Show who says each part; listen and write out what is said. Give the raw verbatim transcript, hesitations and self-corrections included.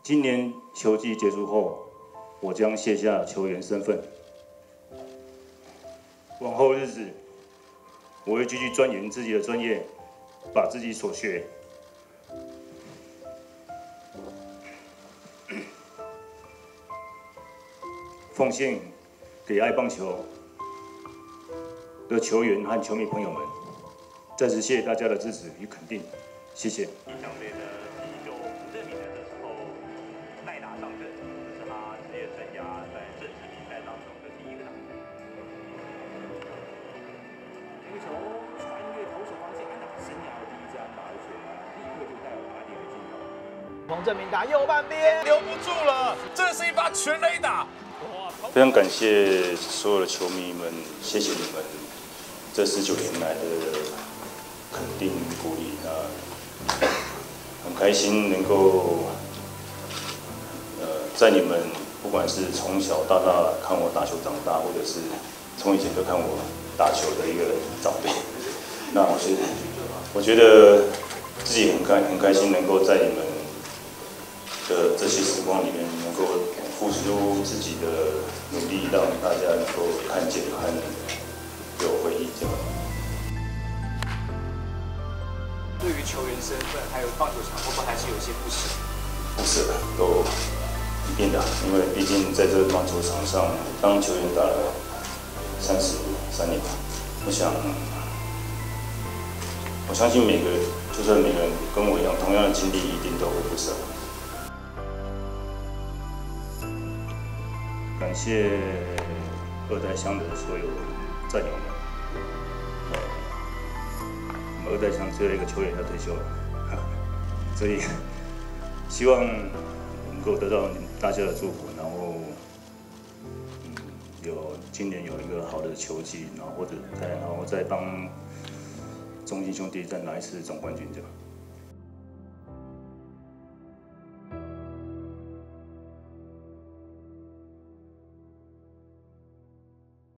Speaker 1: 今年球季结束后，我将卸下球员身份，往后日子，我会继续钻研自己的专业，把自己所学。 奉献给爱棒球的球员和球迷朋友们，再次谢谢大家的支持与肯定，谢谢。
Speaker 2: 印象队的第九吴正敏呢，这时候代打上阵，这是他职业生涯在正式比赛当中的第一个打。
Speaker 3: 这个球穿越投手方向，安打生涯的第一支安打，而且呢，立刻就带有打点的镜头。
Speaker 4: 洪正明打右半边，
Speaker 5: 留不住了，这是一发全垒打。
Speaker 1: 非常感谢所有的球迷们，谢谢你们这十九年来的肯定与鼓励啊，很开心能够呃在你们不管是从小到大看我打球长大，或者是从以前就看我打球的一个长辈，那我觉得我觉得自己很开很开心能够在你们的这些时光里面能够。 付出自己的努力，让大家能够看见和有回忆，这样。
Speaker 4: 对于球员身份还有棒球场，会不会还是有些不舍？
Speaker 1: 不舍，都一定的，因为毕竟在这个棒球场上当球员打了三十三年，我想，我相信每个就算每个人跟我一样同样的经历，一定都会不舍。 感谢二代乡的所有战友们。我们二代乡只有一个球员要退休了，所以希望能够得到大家的祝福，然后嗯有今年有一个好的球季，然后或者再然后再帮中信兄弟再拿一次总冠军这样。